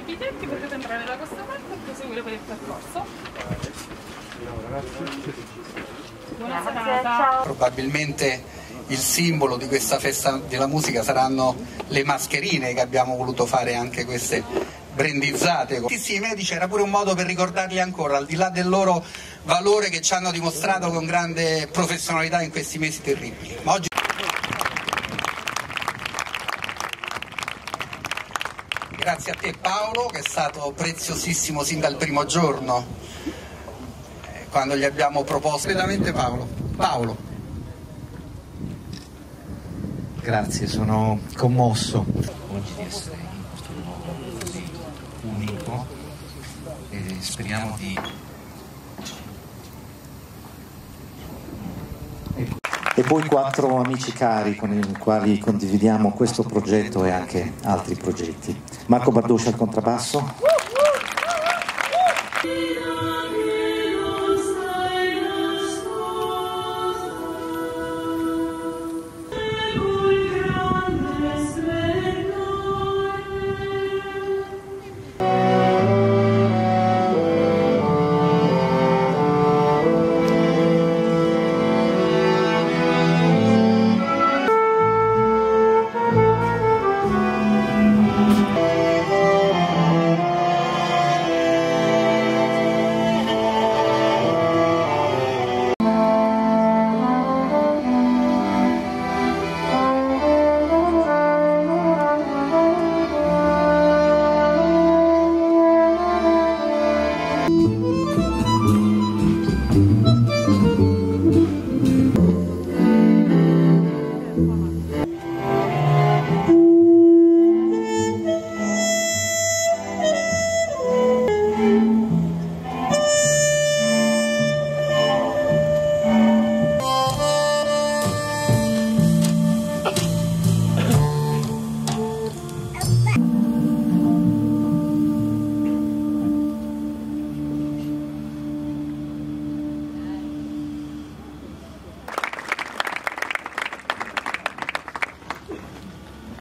biglietti, potete entrare da questa parte e proseguire per il percorso. Buona serata. Probabilmente il simbolo di questa festa della musica saranno le mascherine che abbiamo voluto fare, anche queste brandizzate. Tantissimi medici, era pure un modo per ricordarli ancora, al di là del loro valore che ci hanno dimostrato con grande professionalità in questi mesi terribili. Ma oggi... Grazie a te Paolo, che è stato preziosissimo sin dal primo giorno, quando gli abbiamo proposto. Completamente Paolo. Grazie, sono commosso oggi di essere in questo luogo così unico e speriamo di... E poi 4 amici cari con i quali condividiamo questo progetto e anche altri progetti. Marco Bardoscia al contrabbasso.